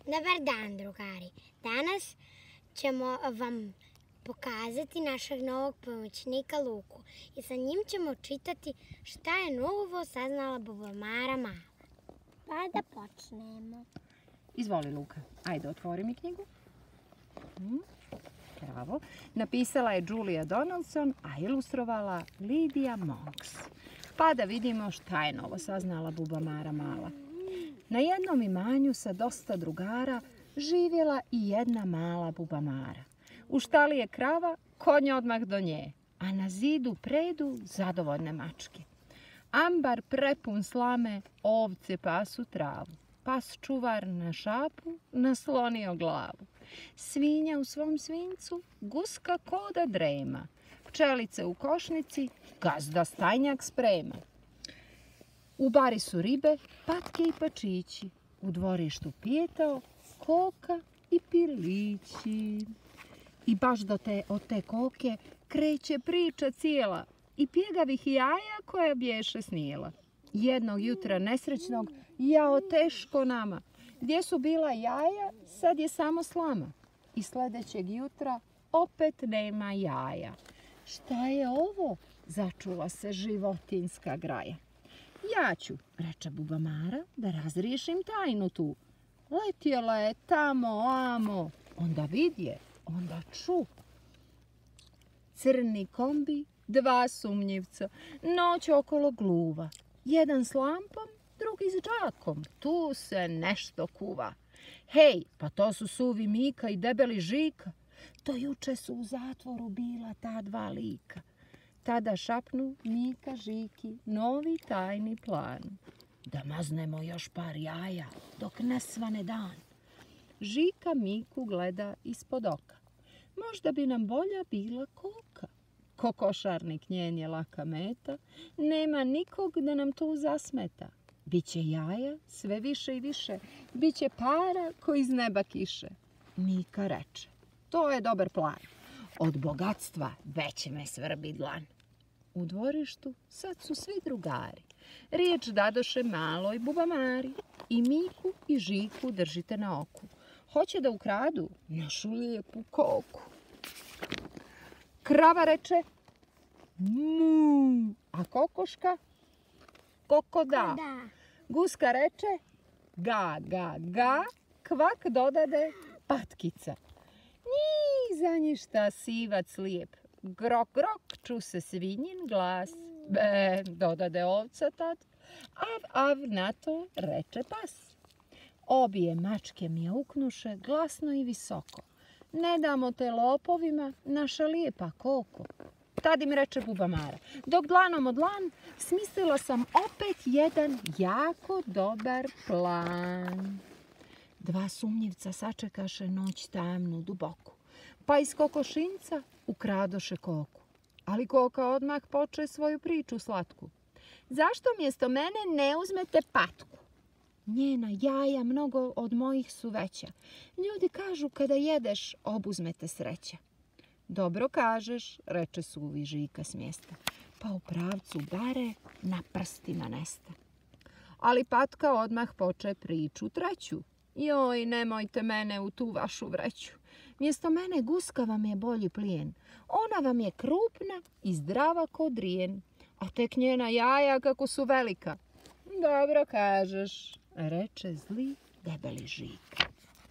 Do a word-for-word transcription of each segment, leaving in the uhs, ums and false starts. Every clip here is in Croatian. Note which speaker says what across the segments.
Speaker 1: Dobar dan, drugari. Danas ćemo vam pokazati našeg novog pomoćnika Luku i sa njim ćemo čitati šta je novo saznala Bubamara mala. Pa da počnemo.
Speaker 2: Izvoli, Luka. Ajde, otvori mi knjigu. Hmm. Bravo. Napisala je Julia Donaldson, a ilustrovala Lydia Monks. Pa da vidimo šta je novo saznala Bubamara mala. Na jednom imanju sa dosta drugara živjela i jedna mala Bubamara. U štali je krava, konj odmah do nje, a na zidu predu zadovoljne mačke. Ambar prepun slame, ovce pasu travu. Pas čuvar na šapu naslonio glavu. Svinja u svom svincu, guska koda drema. Pčelice u košnici, gazda stajnjak sprema. U bari su ribe, patke i pačići. U dvorištu pijetao, koka i pilići. I baš do te, od te koke kreće priča cijela i pjegavih jaja koja bješe snijela. Jednog jutra nesrećnog, jao teško nama. Gdje su bila jaja, sad je samo slama. I sljedećeg jutra opet nema jaja. Šta je ovo? Začula se životinjska graja. Ja ću, reče Bubamara, da razriješim tajnu tu. Letjela je tamo, amo, onda vidje, onda ču. Crni kombi, dva sumnjivca, noć okolo gluva. Jedan s lampom, drugi s džakom, tu se nešto kuva. Hej, pa to su suvi Mika i debeli Žika. To juče su u zatvoru bila ta dva lika. Tada šapnu Mika Žiki novi tajni plan. Da maznemo još par jaja dok ne svane dan. Žika Miku gleda ispod oka. Možda bi nam bolja bila koka. Kokošarnik njen je laka meta. Nema nikog da nam tu zasmeta. Biće jaja sve više i više. Biće para ko iz neba kiše. Mika reče, to je dobar plan. Od bogatstva već me svrbi dlan. U dvorištu sad su svi drugari. Riječ dadoše maloj Bubamari. I Miku i Žiku držite na oku. Hoće da ukradu našu lijepu koku. Krava reče mu, a kokoška koko da. Guska reče ga, ga, ga, kvak dodade patkica. Nji za ništa sivac lijep. Grok, grok, ču se svinjin glas. Be, dodade ovca tad. Av, av, na to reče pas. Obje mačke mjauknuše glasno i visoko. Ne damo te lopovima, naša lijepa koko. Tad im reče Bubamara, dok dlanom od dlan smislila sam opet jedan jako dobar plan. Dva sumnjivca sačekaše noć tamnu duboku, pa iz kokošinca ukradoše koku. Ali koka odmah poče svoju priču slatku. Zašto mjesto mene ne uzmete patku? Njena jaja mnogo od mojih su veća. Ljudi kažu kada jedeš obuzmete sreća. Dobro kažeš, reče suvi Žika s mjesta, pa u pravcu bare na prstima nesta. Ali patka odmah poče priču treću. Joj, nemojte mene u tu vašu vreću. Mjesto mene guska vam je bolji plijen. Ona vam je krupna i zdrava ko drijen. A tek njena jaja kako su velika. Dobro kažeš, reče zli debeli Žika.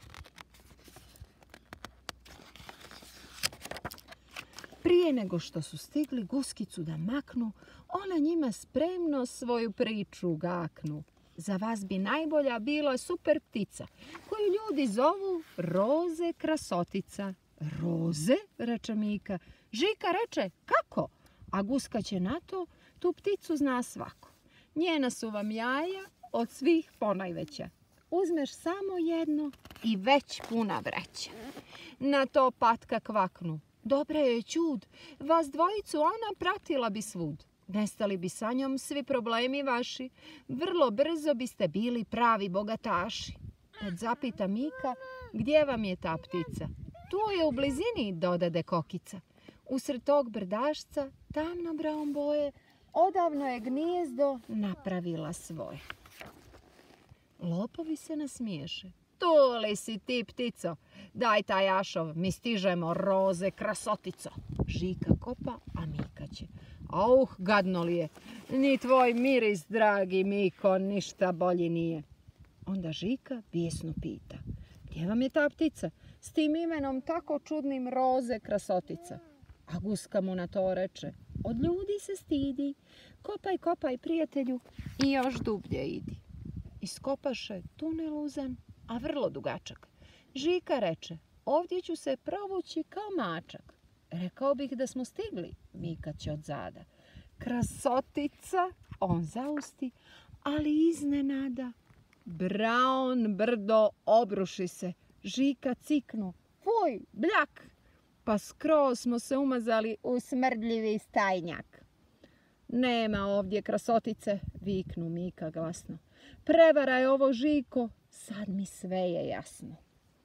Speaker 2: Prije nego što su stigli guskicu da maknu, ona njima spremno svoju priču gaknu. Za vas bi najbolja bila super ptica, koju ljudi zovu Roze krasotica. Roze, reče Mika. Žika reče, kako? A guska će na to, tu pticu zna svako. Njena su vam jaja od svih ponajveća. Uzmeš samo jedno i već puna vreća. Na to patka kvaknu. Dobra je čud, vas dvojicu ona pratila bi svud. Nestali bi sa njom svi problemi vaši, vrlo brzo biste bili pravi bogataši. Tad zapita Mika, gdje vam je ta ptica? Tu je u blizini, dodade kokica. Usred tog brdašca, tamno braun boje, odavno je gnijezdo napravila svoje. Lopovi se nasmiješe. tu li si ti, ptico? Daj taj ašov, mi stižemo, roze, krasotico. Žika kopa, a Mika će. Auh, gadno li je. Ni tvoj miris, dragi Miko, ništa bolji nije. Onda Žika bijesno pita. Gdje vam je ta ptica? S tim imenom tako čudnim, roze, krasotica. A guska mu na to reče. Od ljudi se stidi. Kopaj, kopaj, prijatelju, i još dublje idi. Iskopaše tunel uzan, a vrlo dugačak. Žika reče, ovdje ću se provući kao mačak. Rekao bih da smo stigli, Mika će od zada. Krasotica, on zausti, ali iznenada. Braun brdo obruši se, Žika ciknu. Fuj, bljak! Pa skroz smo se umazali u smrdljivi stajnjak. Nema ovdje krasotice, viknu Mika glasno. Prevara je ovo, Žiko, sad mi sve je jasno.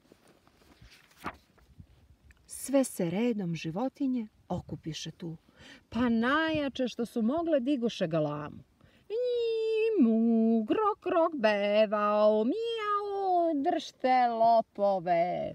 Speaker 2: Sve se redom životinje okupiše tu, pa najjače što su mogle digoše galamu. Njimu, grok, grok, bevao, mijao, držte lopove.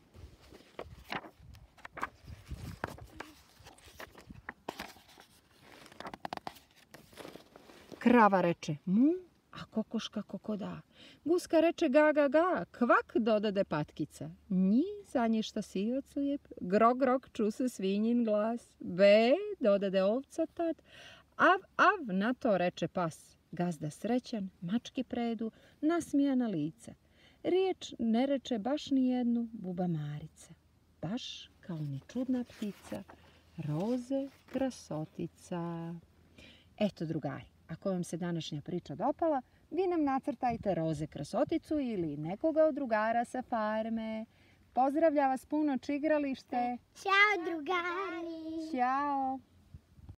Speaker 2: Krava reče mu, a kokoška kokoda. Guska reče ga, ga, ga, kvak dodade patkica. Nji zanješta sivac lijep, grog, grog ču se svinjin glas. Be dodade ovca tad, av, av na to reče pas. Gazda srećan, mački predu, nasmijana lica. Riječ ne reče baš ni jednu buba Marica. Baš kao ni čudna ptica, roze krasotica. Eto, drugari, ako vam se današnja priča dopala, vi nam nacrtajte roze krasoticu ili nekoga od drugara sa farme. Pozdravlja vas puno čigralište.
Speaker 1: Ćao, drugari!
Speaker 2: Ćao!